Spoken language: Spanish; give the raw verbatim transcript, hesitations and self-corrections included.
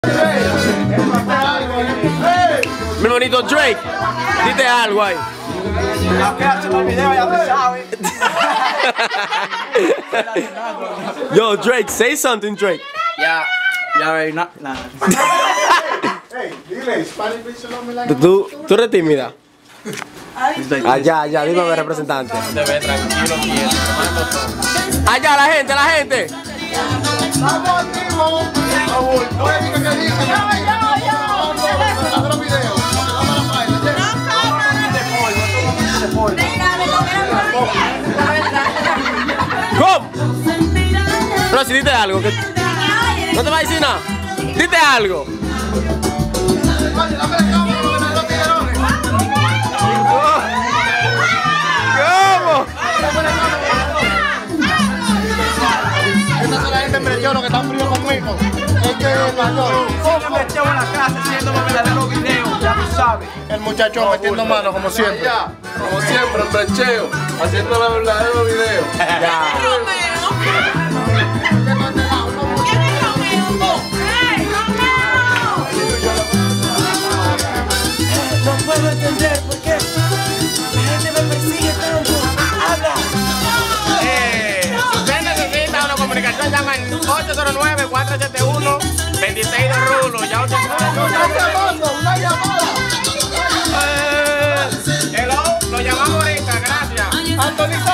Mi bonito Drake, dite algo ahí. Yo, Drake, say something, Drake. Yeah, yeah, right, no, nah. Hey, dile, Spanish bitch, no me la. ¿Tú, tú eres tímida? Allá, allá, dime a ver, representante. Debe tranquilo, quieto. Allá, la gente, la gente. Vamos activo. Oye, diga que diga. Yo, yo, yo. Haz los videos. ¿Cómo? Pero si dite algo. Que... ¿No te va a decir nada? Dite algo. ¿Cómo? Esta es la gente embrechona que están frío conmigo. Es que el mayor. ¿Cómo metió en la casa haciendo los verdaderos videos? Ya tú sabes. El muchacho metiendo mano como siempre. Como siempre, en brecheo, haciendo los verdaderos videos. No puedo entender por qué la gente me persigue tanto. ¡Habla! Eh, si usted necesita una comunicación, llama al ocho cero nueve, cuatro siete uno, dos seis de Rulo. Ya usted Una llamada. Eh, hello, lo llamamos ahorita, gracias. Antonio